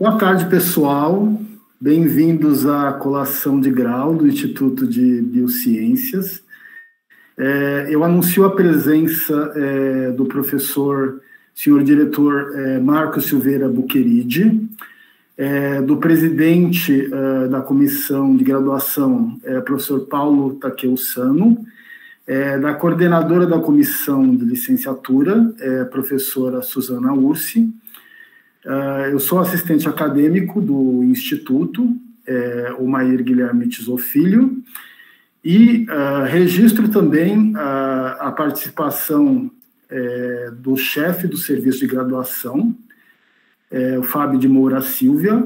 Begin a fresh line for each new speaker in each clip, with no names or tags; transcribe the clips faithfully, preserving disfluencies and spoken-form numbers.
Boa tarde, pessoal. Bem-vindos à colação de grau do Instituto de Biociências. É, eu anuncio a presença é, do professor, senhor diretor é, Marcos Silveira Buqueride, é, do presidente é, da comissão de graduação, é, professor Paulo Takeu Sano, é, da coordenadora da comissão de licenciatura, é, professora Suzana Ursi. Uh, eu sou assistente acadêmico do Instituto, é, o Mair Guilherme Tizou Filho, e uh, registro também uh, a participação é, do chefe do serviço de graduação, é, o Fábio de Moura Silvia,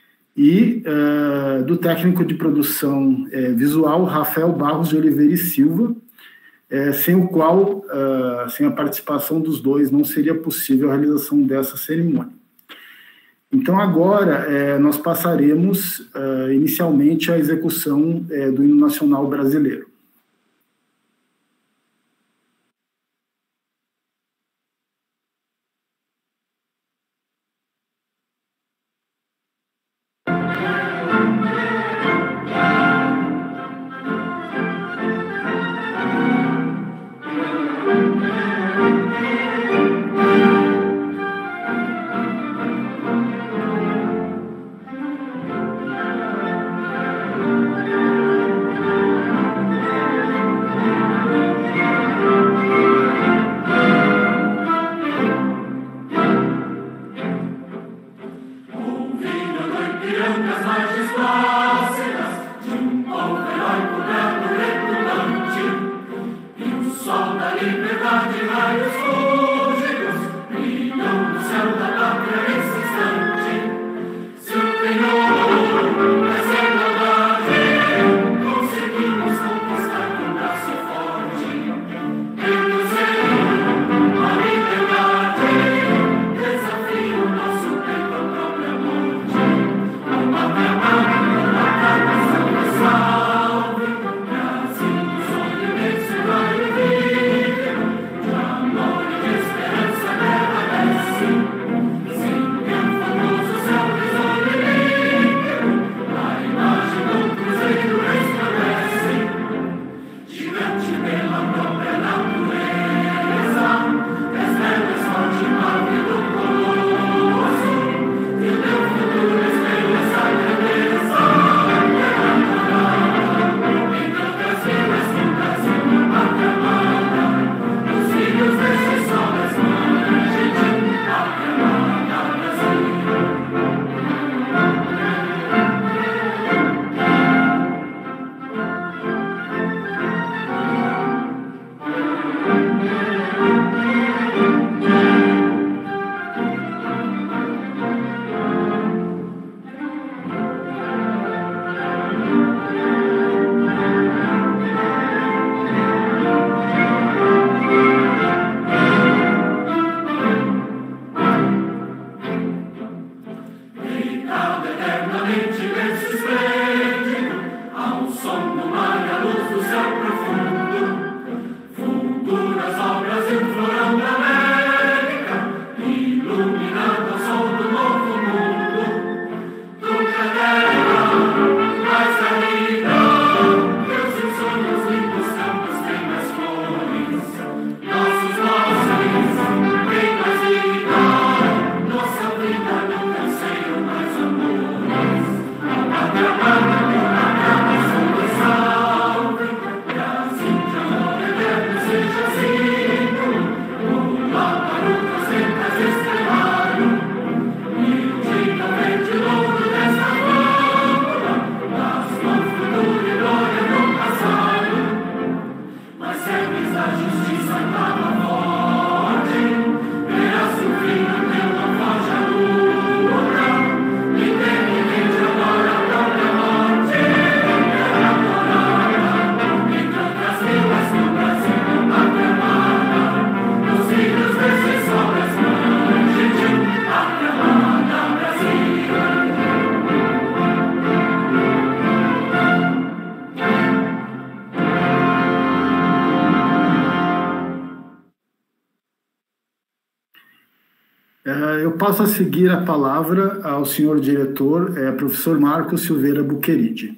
e uh, do técnico de produção é, visual, Rafael Barros de Oliveira e Silva, é, sem o qual, uh, sem a participação dos dois, não seria possível a realização dessa cerimônia. Então, agora, é, nós passaremos, uh, inicialmente, à execução é, do hino nacional brasileiro.
Amor.
Eu passo a seguir a palavra ao senhor diretor, é, professor Marcos Silveira Buqueride.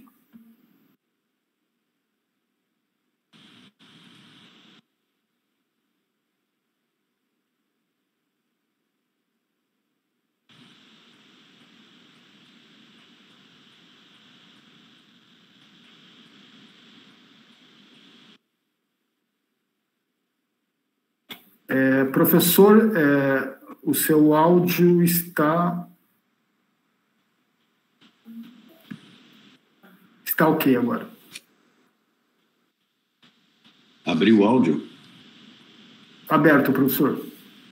É, professor, é, o seu áudio está... Está ok agora.
Abriu o áudio?
Aberto, professor.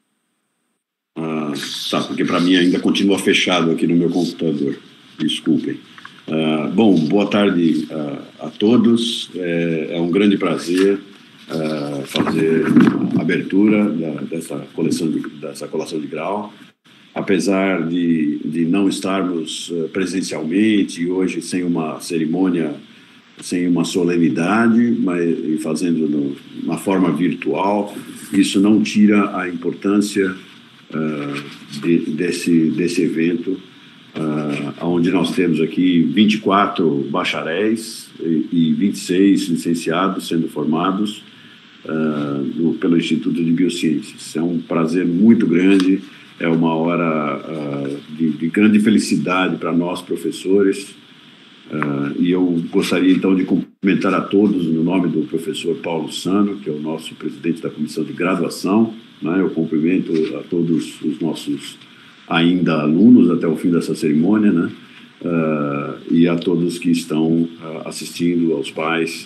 Ah, tá, porque para mim ainda continua fechado aqui no meu computador. Desculpem. Ah, bom, boa tarde a, a todos. É, é um grande prazer Uh, fazer a abertura da, dessa, coleção de, dessa colação de grau. Apesar de, de não estarmos uh, presencialmente, hoje sem uma cerimônia, sem uma solenidade, mas e fazendo no, uma forma virtual, isso não tira a importância uh, de, desse, desse evento, uh, onde nós temos aqui vinte e quatro bacharéis e, e vinte e seis licenciados sendo formados Uh, no, pelo Instituto de Biociências. É um prazer muito grande, é uma hora uh, de, de grande felicidade para nós, professores, uh, e eu gostaria então de cumprimentar a todos no nome do professor Paulo Sano, que é o nosso presidente da comissão de graduação, né? Eu cumprimento a todos os nossos ainda alunos até o fim dessa cerimônia, né? Uh, e a todos que estão uh, assistindo, aos pais.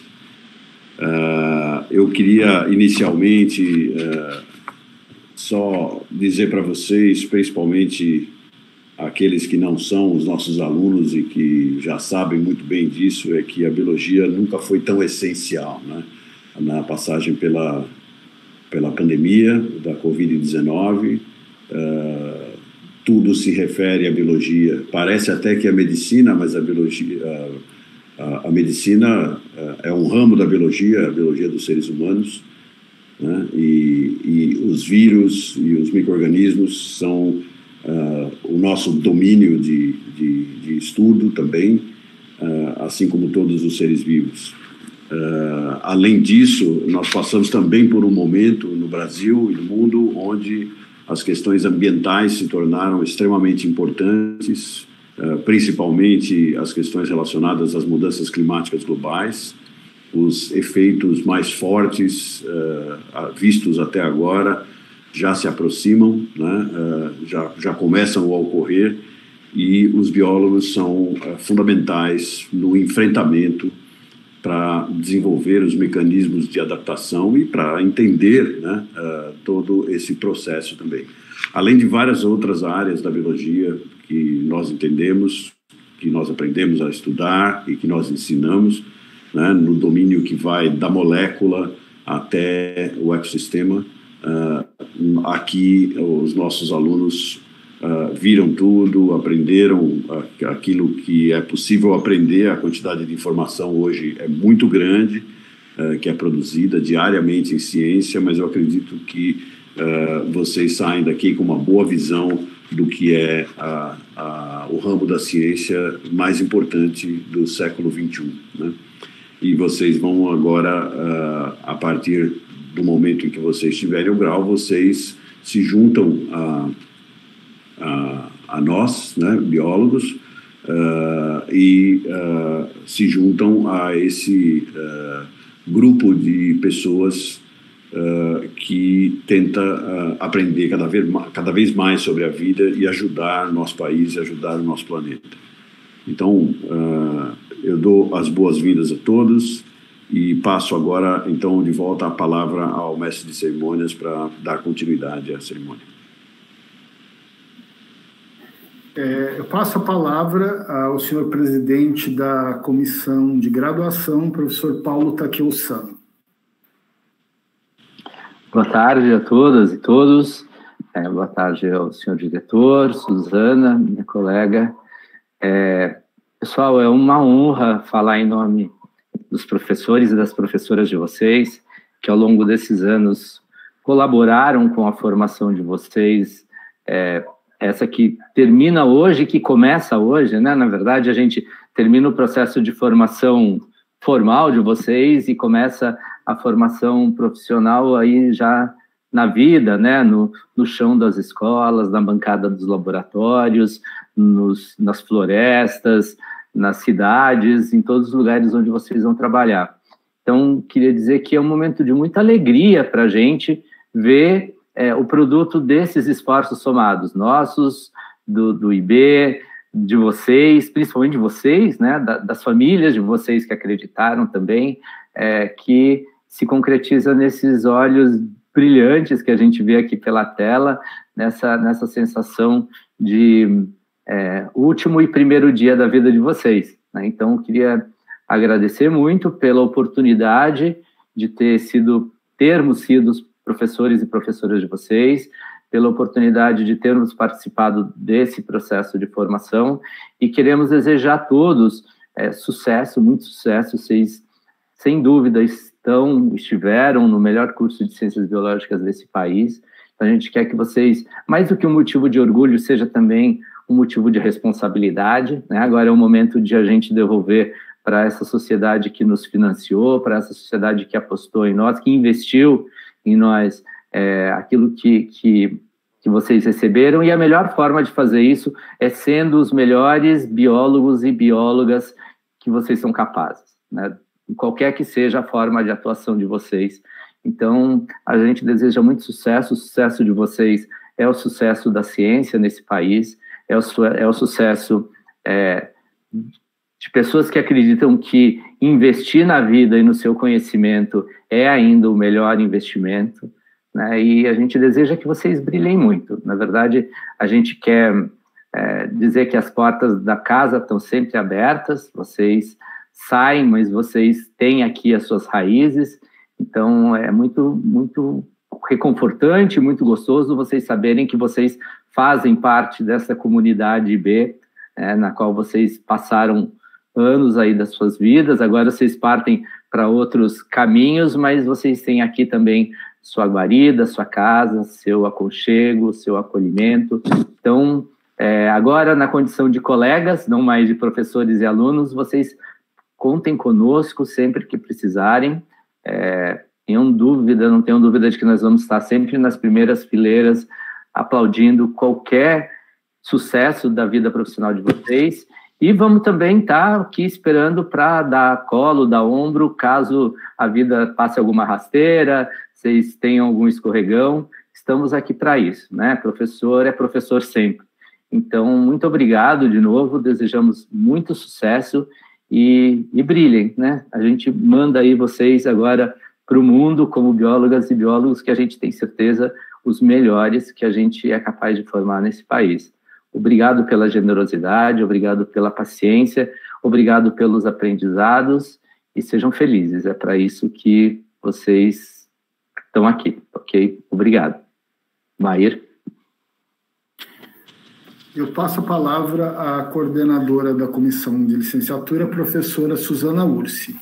Uh, eu queria inicialmente uh, só dizer para vocês, principalmente aqueles que não são os nossos alunos e que já sabem muito bem disso, é que a biologia nunca foi tão essencial, né? Na passagem pela, pela pandemia da covid dezenove, uh, tudo se refere à biologia. Parece até que é medicina, mas a biologia... Uh, A, a medicina é um ramo da biologia, a biologia dos seres humanos, né? e, e os vírus e os micro-organismos são uh, o nosso domínio de, de, de estudo também, uh, assim como todos os seres vivos. Uh, além disso, nós passamos também por um momento no Brasil e no mundo onde as questões ambientais se tornaram extremamente importantes, Uh, principalmente as questões relacionadas às mudanças climáticas globais, os efeitos mais fortes uh, vistos até agora já se aproximam, né? uh, já, já começam a ocorrer, e os biólogos são uh, fundamentais no enfrentamento para desenvolver os mecanismos de adaptação e para entender, né, uh, todo esse processo também. Além de várias outras áreas da biologia que nós entendemos, que nós aprendemos a estudar e que nós ensinamos, né, no domínio que vai da molécula até o ecossistema. Uh, aqui, os nossos alunos uh, viram tudo, aprenderam uh, aquilo que é possível aprender. A quantidade de informação hoje é muito grande, uh, que é produzida diariamente em ciência, mas eu acredito que Uh, vocês saem daqui com uma boa visão do que é a, a, o ramo da ciência mais importante do século vinte e um, né? E vocês vão agora, uh, a partir do momento em que vocês tiverem o grau, vocês se juntam a, a, a nós, né, biólogos, uh, e uh, se juntam a esse uh, grupo de pessoas Uh, que tenta uh, aprender cada vez, cada vez mais sobre a vida e ajudar nosso país e ajudar o nosso planeta. Então, uh, eu dou as boas-vindas a todos e passo agora, então, de volta a palavra ao mestre de cerimônias para dar continuidade à cerimônia.
É, eu passo a palavra ao senhor presidente da comissão de graduação, professor Paulo Takeo Sano.
Boa tarde a todas e todos. É, boa tarde ao senhor diretor, Suzana, minha colega. É, pessoal, é uma honra falar em nome dos professores e das professoras de vocês, que ao longo desses anos colaboraram com a formação de vocês, é, essa que termina hoje, que começa hoje, né? Na verdade, a gente termina o processo de formação formal de vocês e começa a formação profissional aí já na vida, né? No, no chão das escolas, na bancada dos laboratórios, nos, nas florestas, nas cidades, em todos os lugares onde vocês vão trabalhar. Então, queria dizer que é um momento de muita alegria para a gente ver é, o produto desses esforços somados, nossos, do, do I B, de vocês, principalmente de vocês, né, da, das famílias de vocês que acreditaram também, é, que se concretiza nesses olhos brilhantes que a gente vê aqui pela tela, nessa, nessa sensação de é, último e primeiro dia da vida de vocês, né? Então, eu queria agradecer muito pela oportunidade de ter sido, termos sido professores e professoras de vocês, pela oportunidade de termos participado desse processo de formação, e queremos desejar a todos é, sucesso, muito sucesso. Vocês, sem dúvida, estão, estiveram no melhor curso de Ciências Biológicas desse país. Então, a gente quer que vocês, mais do que um motivo de orgulho, seja também um motivo de responsabilidade, né? Agora é o momento de a gente devolver para essa sociedade que nos financiou, para essa sociedade que apostou em nós, que investiu em nós é, aquilo que, que, que vocês receberam, e a melhor forma de fazer isso é sendo os melhores biólogos e biólogas que vocês são capazes, né? Qualquer que seja a forma de atuação de vocês. Então, a gente deseja muito sucesso. O sucesso de vocês é o sucesso da ciência nesse país, é o, é o sucesso é, de pessoas que acreditam que investir na vida e no seu conhecimento é ainda o melhor investimento, né? E a gente deseja que vocês brilhem muito. Na verdade, a gente quer é, dizer que as portas da casa estão sempre abertas, vocês saem, mas vocês têm aqui as suas raízes, então é muito, muito reconfortante, muito gostoso vocês saberem que vocês fazem parte dessa comunidade I B, é, na qual vocês passaram anos aí das suas vidas, agora vocês partem para outros caminhos, mas vocês têm aqui também sua guarida, sua casa, seu aconchego, seu acolhimento. Então, é, agora na condição de colegas, não mais de professores e alunos, vocês contem conosco sempre que precisarem. É, tenham dúvida, não tenham dúvida de que nós vamos estar sempre nas primeiras fileiras aplaudindo qualquer sucesso da vida profissional de vocês. E vamos também estar aqui esperando para dar colo, dar ombro, caso a vida passe alguma rasteira, vocês tenham algum escorregão. Estamos aqui para isso, né? Professor é professor sempre. Então, muito obrigado de novo, desejamos muito sucesso e, e brilhem, né? A gente manda aí vocês agora para o mundo como biólogas e biólogos que a gente tem certeza os melhores que a gente é capaz de formar nesse país. Obrigado pela generosidade, obrigado pela paciência, obrigado pelos aprendizados e sejam felizes. É para isso que vocês estão aqui, ok? Obrigado. Mair.
Eu passo a palavra à coordenadora da comissão de licenciatura, a professora Suzana Ursi.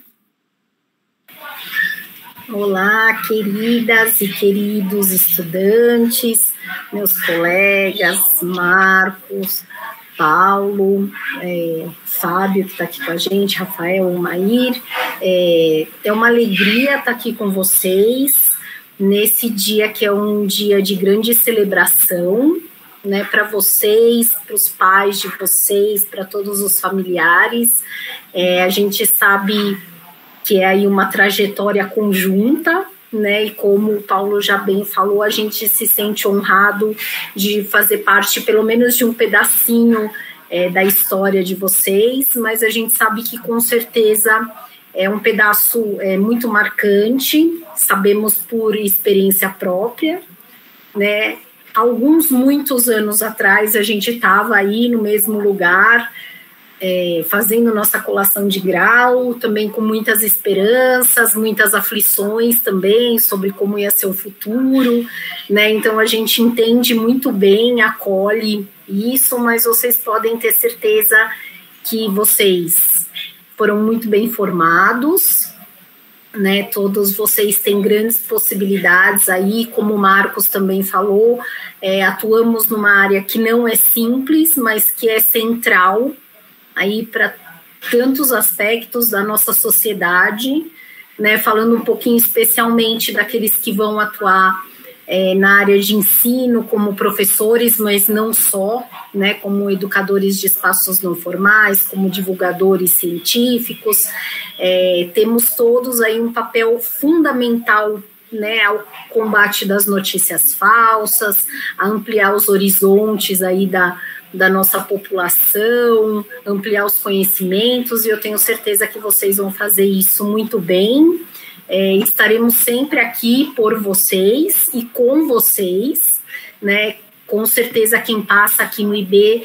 Olá, queridas e queridos estudantes, meus colegas, Marcos, Paulo, é, Fábio, que está aqui com a gente, Rafael, Mair. É, é uma alegria estar aqui com vocês nesse dia que é um dia de grande celebração, né, para vocês, para os pais de vocês, para todos os familiares. É, a gente sabe que é aí uma trajetória conjunta, né, e como o Paulo já bem falou, a gente se sente honrado de fazer parte, pelo menos, de um pedacinho é, da história de vocês, mas a gente sabe que, com certeza, é um pedaço é, muito marcante, sabemos por experiência própria, né. Alguns, muitos anos atrás, a gente estava aí no mesmo lugar, É, fazendo nossa colação de grau, também com muitas esperanças, muitas aflições também sobre como ia ser o futuro, né? Então a gente entende muito bem, acolhe isso, mas vocês podem ter certeza que vocês foram muito bem formados, né? Todos vocês têm grandes possibilidades aí, como o Marcos também falou, é, atuamos numa área que não é simples, mas que é central aí para tantos aspectos da nossa sociedade, né? Falando um pouquinho especialmente daqueles que vão atuar é, na área de ensino como professores, mas não só, né? Como educadores de espaços não formais, como divulgadores científicos. É, temos todos aí um papel fundamental, né, ao combate das notícias falsas, a ampliar os horizontes aí da, da nossa população, ampliar os conhecimentos, e eu tenho certeza que vocês vão fazer isso muito bem. É, estaremos sempre aqui por vocês e com vocês, né? Com certeza quem passa aqui no I B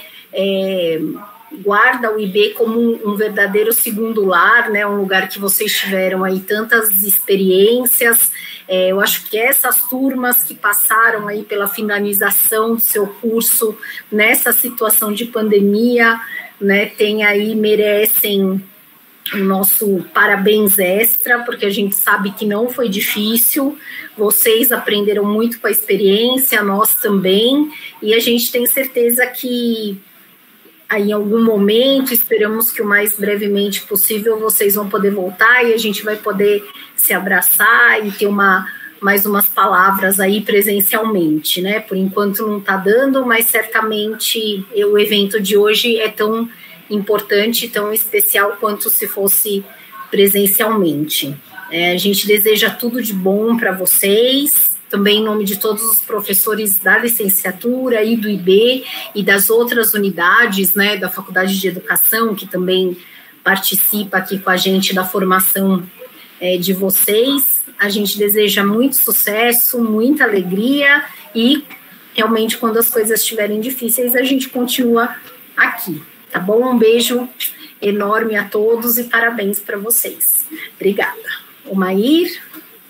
é, guarda o I B como um, um verdadeiro segundo lar, né? Um lugar que vocês tiveram aí tantas experiências. É, eu acho que essas turmas que passaram aí pela finalização do seu curso nessa situação de pandemia, né? Tem aí, merecem o nosso parabéns extra, porque a gente sabe que não foi difícil, vocês aprenderam muito com a experiência, nós também, e a gente tem certeza que aí em algum momento, esperamos que o mais brevemente possível, vocês vão poder voltar e a gente vai poder se abraçar e ter uma, mais umas palavras aí presencialmente, né? Por enquanto não está dando, mas certamente o evento de hoje é tão importante, tão especial quanto se fosse presencialmente. É, a gente deseja tudo de bom para vocês, também em nome de todos os professores da licenciatura e do I B e das outras unidades, né, da Faculdade de Educação, que também participa aqui com a gente da formação é, de vocês. A gente deseja muito sucesso, muita alegria e, realmente, quando as coisas estiverem difíceis, a gente continua aqui. Tá bom? Um beijo enorme a todos e parabéns para vocês. Obrigada. O Maír?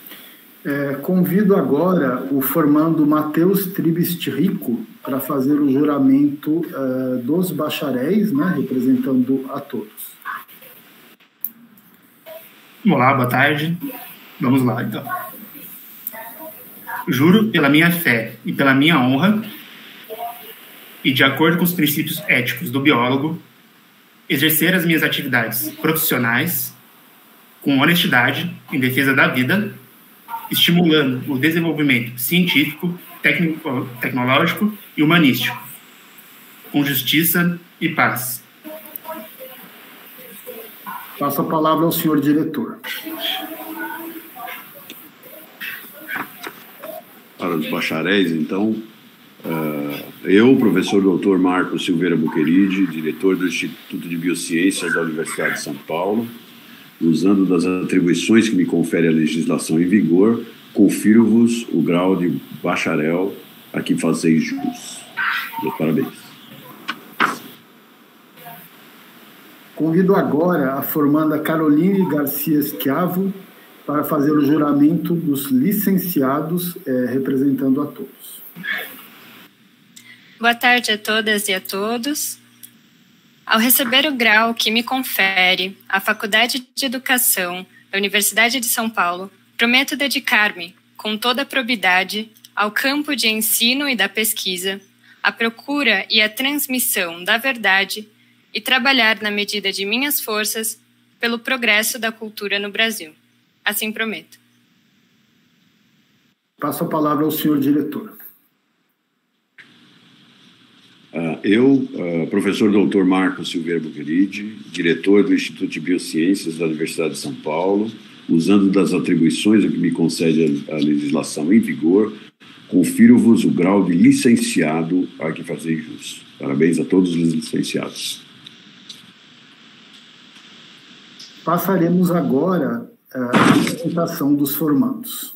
É, convido agora o formando Matheus Tribist Rico para fazer o juramento é, dos bacharéis, né, representando a todos.
Olá, boa tarde. Vamos lá, então. Juro pela minha fé e pela minha honra, e de acordo com os princípios éticos do biólogo, exercer as minhas atividades profissionais com honestidade em defesa da vida, estimulando o desenvolvimento científico, técnico, tecnológico e humanístico, com justiça e paz.
Passo a palavra ao senhor diretor.
Para os bacharéis, então, uh, eu, professor doutor Marcos Silveira Buqueride, diretor do Instituto de Biociências da Universidade de São Paulo, usando das atribuições que me confere a legislação em vigor, confiro-vos o grau de bacharel a que fazeis jus. Meus parabéns.
Convido agora a formanda Caroline Garcia Schiavo para fazer o juramento dos licenciados, eh, representando a todos.
Boa tarde a todas e a todos. Ao receber o grau que me confere a Faculdade de Educação da Universidade de São Paulo, prometo dedicar-me, com toda a probidade, ao campo de ensino e da pesquisa, à procura e à transmissão da verdade e trabalhar na medida de minhas forças pelo progresso da cultura no Brasil. Assim prometo.
Passo a palavra ao senhor diretor.
Uh, eu, uh, professor doutor Marcos Silveira Buqueride, diretor do Instituto de Biociências da Universidade de São Paulo, usando das atribuições que me concede a, a legislação em vigor, confiro-vos o grau de licenciado a que fazeis jus. Parabéns a todos os licenciados.
Passaremos agora à apresentação dos formandos.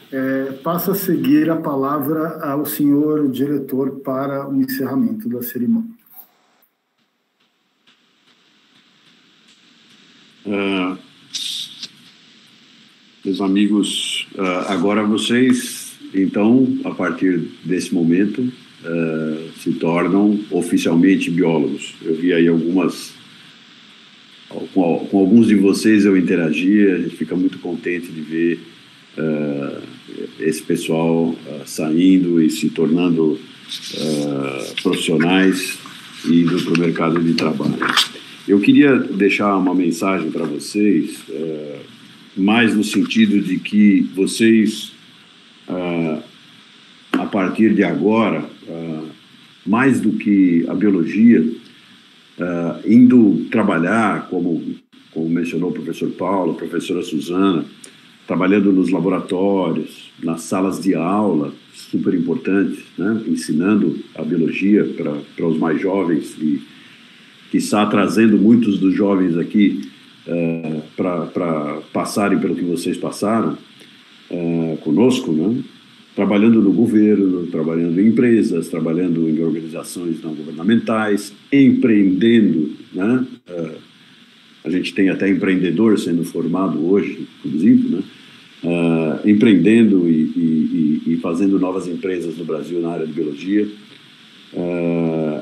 É, passo a seguir a palavra ao senhor diretor para o encerramento da cerimônia.
Uh, meus amigos, uh, agora vocês, então, a partir desse momento, uh, se tornam oficialmente biólogos. Eu vi aí algumas, com, com alguns de vocês eu interagi, a gente fica muito contente de ver uh, esse pessoal uh, saindo e se tornando uh, profissionais e indo para o mercado de trabalho. Eu queria deixar uma mensagem para vocês, uh, mais no sentido de que vocês, uh, a partir de agora, uh, mais do que a biologia, uh, indo trabalhar, como, como mencionou o professor Paulo, a professora Suzana, trabalhando nos laboratórios, nas salas de aula, super importante, né? Ensinando a biologia para os mais jovens e que está trazendo muitos dos jovens aqui uh, para passarem pelo que vocês passaram uh, conosco, né? Trabalhando no governo, trabalhando em empresas, trabalhando em organizações não governamentais, empreendendo, né? Uh, a gente tem até empreendedor sendo formado hoje, inclusive, né? Uh, empreendendo e, e, e fazendo novas empresas no Brasil na área de biologia. Uh,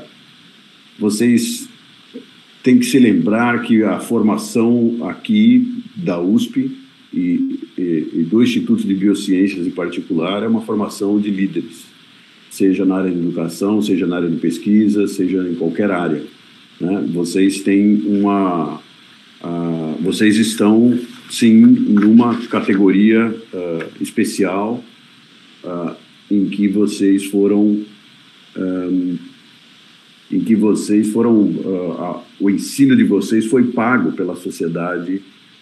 vocês têm que se lembrar que a formação aqui da U S P e, e, e do Instituto de Biociências em particular é uma formação de líderes, seja na área de educação, seja na área de pesquisa, seja em qualquer área, né? Vocês têm uma... Uh, vocês estão, sim, numa categoria uh, especial uh, em que vocês foram... Um, em que vocês foram... Uh, a, o ensino de vocês foi pago pela sociedade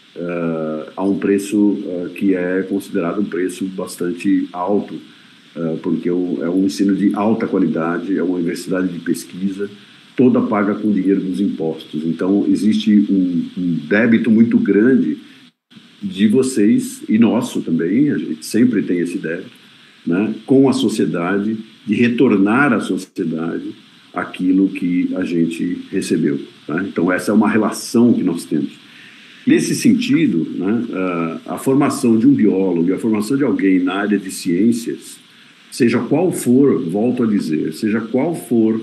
uh, a um preço uh, que é considerado um preço bastante alto, uh, porque o, é um ensino de alta qualidade, é uma universidade de pesquisa, toda paga com dinheiro dos impostos. Então, existe um, um débito muito grande de vocês, e nosso também, a gente sempre tem esse débito, né, com a sociedade, de retornar à sociedade aquilo que a gente recebeu. Tá? Então, essa é uma relação que nós temos. Nesse sentido, né, a, a formação de um biólogo e a formação de alguém na área de ciências, seja qual for, volto a dizer, seja qual for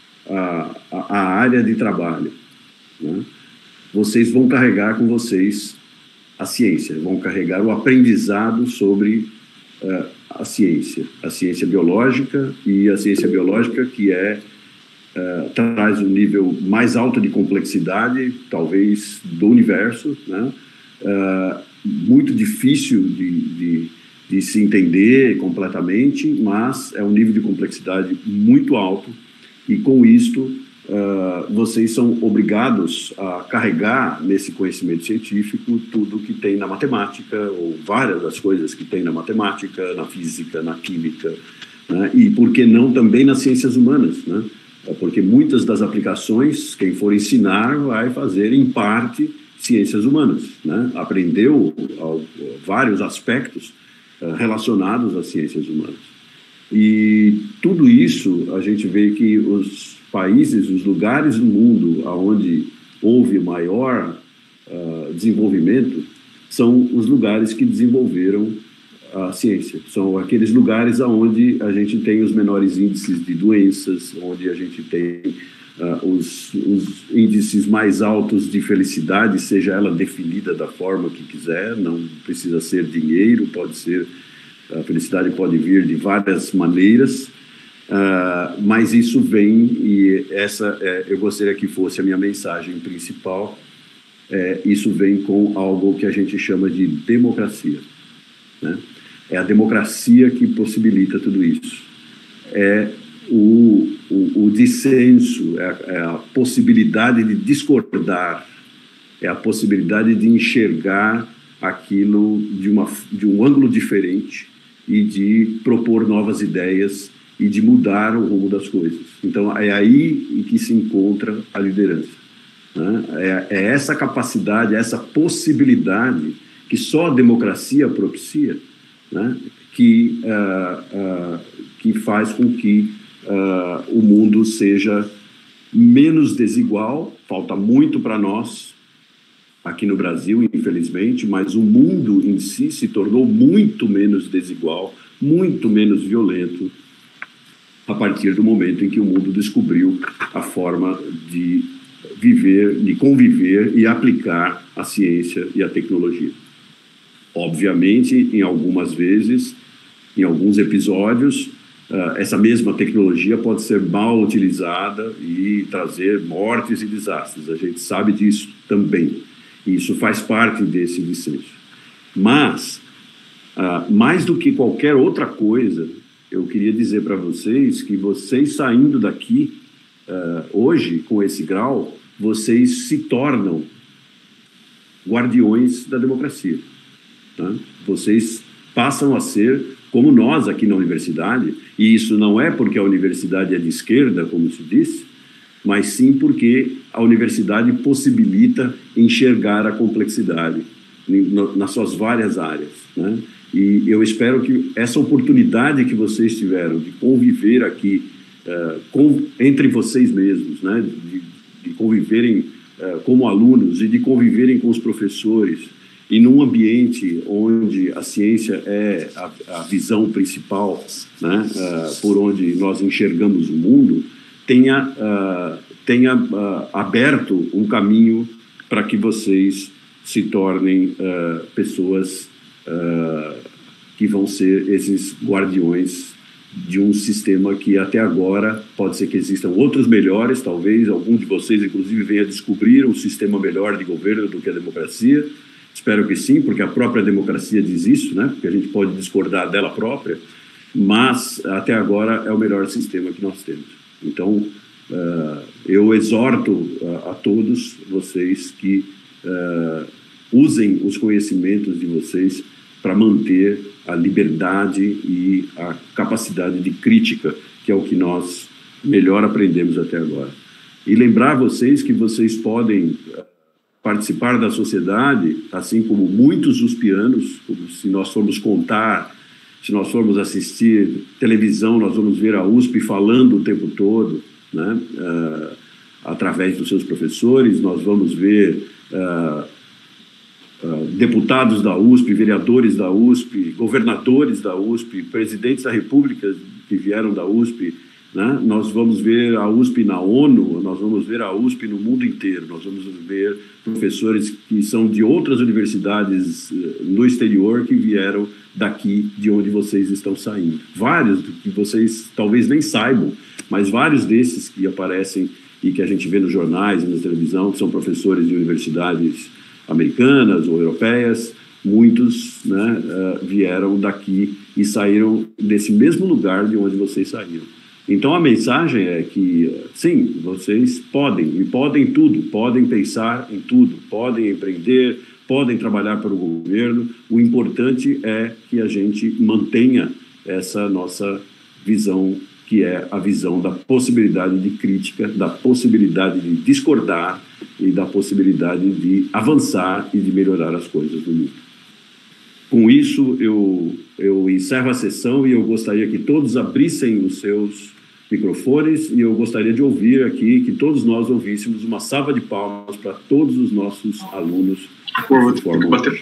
A, a, a área de trabalho, né? Vocês vão carregar com vocês a ciência, vão carregar o aprendizado sobre uh, a ciência, a ciência biológica, e a ciência biológica que é, uh, traz um nível mais alto de complexidade, talvez, do universo, né? Uh, muito difícil de, de, de se entender completamente, mas é um nível de complexidade muito alto. E com isto, uh, vocês são obrigados a carregar nesse conhecimento científico tudo que tem na matemática, ou várias das coisas que tem na matemática, na física, na química, né? E, por que não, também nas ciências humanas, né? Porque muitas das aplicações, quem for ensinar vai fazer, em parte, ciências humanas, né? Aprendeu ao, vários aspectos uh, relacionados às ciências humanas. E tudo isso, a gente vê que os países, os lugares do mundo onde houve maior uh, desenvolvimento, são os lugares que desenvolveram a ciência. São aqueles lugares onde a gente tem os menores índices de doenças, onde a gente tem uh, os, os índices mais altos de felicidade, seja ela definida da forma que quiser, não precisa ser dinheiro, pode ser... A felicidade pode vir de várias maneiras, uh, mas isso vem, e essa é, eu gostaria que fosse a minha mensagem principal, é, isso vem com algo que a gente chama de democracia, né? É a democracia que possibilita tudo isso. É o, o, o dissenso, é a, é a possibilidade de discordar, é a possibilidade de enxergar aquilo de, uma, de um ângulo diferente, e de propor novas ideias e de mudar o rumo das coisas. Então, é aí em que se encontra a liderança, né? É, é essa capacidade, essa possibilidade que só a democracia propicia, né, que, uh, uh, que faz com que uh, o mundo seja menos desigual. Falta muito para nós aqui no Brasil, infelizmente, mas o mundo em si se tornou muito menos desigual, muito menos violento, a partir do momento em que o mundo descobriu a forma de viver, de conviver e aplicar a ciência e a tecnologia. Obviamente, em algumas vezes, em alguns episódios, essa mesma tecnologia pode ser mal utilizada e trazer mortes e desastres. A gente sabe disso também. E isso faz parte desse dissenso. Mas, mais do que qualquer outra coisa, eu queria dizer para vocês que vocês saindo daqui hoje, com esse grau, vocês se tornam guardiões da democracia. Tá? Vocês passam a ser como nós aqui na universidade, e isso não é porque a universidade é de esquerda, como se disse, mas sim porque a universidade possibilita enxergar a complexidade nas suas várias áreas, né? E eu espero que essa oportunidade que vocês tiveram de conviver aqui uh, com, entre vocês mesmos, né? de, de conviverem uh, como alunos e de conviverem com os professores, e num ambiente onde a ciência é a, a visão principal, né, uh, por onde nós enxergamos o mundo, tenha, uh, tenha uh, aberto um caminho para que vocês se tornem uh, pessoas uh, que vão ser esses guardiões de um sistema que até agora pode ser que existam outros melhores, talvez algum de vocês inclusive venha descobrir um sistema melhor de governo do que a democracia. Espero que sim, porque a própria democracia diz isso, né? Porque a gente pode discordar dela própria, mas até agora é o melhor sistema que nós temos. Então, uh, eu exorto uh, a todos vocês que uh, usem os conhecimentos de vocês para manter a liberdade e a capacidade de crítica, que é o que nós melhor aprendemos até agora. E lembrar vocês que vocês podem participar da sociedade, assim como muitos uspianos, se nós formos contar, se nós formos assistir televisão, nós vamos ver a U S P falando o tempo todo, né? uh, através dos seus professores, nós vamos ver uh, uh, deputados da U S P, vereadores da U S P, governadores da U S P, presidentes da República que vieram da U S P, né? Nós vamos ver a U S P na ONU, nós vamos ver a U S P no mundo inteiro, nós vamos ver professores que são de outras universidades no exterior que vieram daqui de onde vocês estão saindo. Vários que vocês talvez nem saibam, mas vários desses que aparecem e que a gente vê nos jornais e na televisão, que são professores de universidades americanas ou europeias, muitos, né, vieram daqui e saíram desse mesmo lugar de onde vocês saíram. Então, a mensagem é que, sim, vocês podem, e podem tudo, podem pensar em tudo, podem empreender, podem trabalhar para o governo. O importante é que a gente mantenha essa nossa visão, que é a visão da possibilidade de crítica, da possibilidade de discordar e da possibilidade de avançar e de melhorar as coisas no mundo. Com isso, eu, eu encerro a sessão e eu gostaria que todos abrissem os seus microfones e eu gostaria de ouvir aqui, que todos nós ouvíssemos uma salva de palmas para todos os nossos alunos.
Vou ter que bater.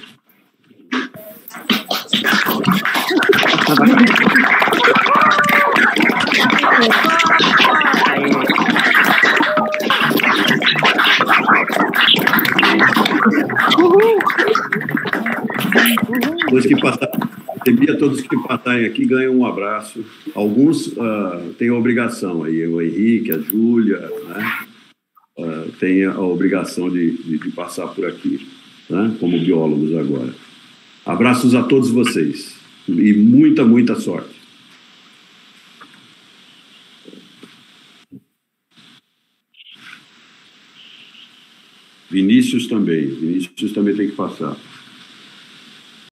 Depois que passar, todos que passarem aqui ganham um abraço. Alguns uh, têm a obrigação, aí, o Henrique, a Júlia, né, uh, têm a obrigação de, de, de passar por aqui, né, como biólogos agora. Abraços a todos vocês e muita, muita sorte. Vinícius também, Vinícius também tem que passar.